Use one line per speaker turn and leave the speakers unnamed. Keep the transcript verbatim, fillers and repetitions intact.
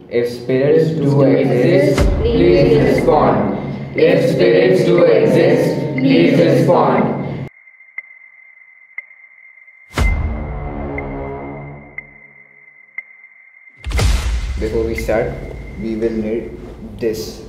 If spirits do exist, please respond. If spirits do exist, please respond. Before we start, we will need this.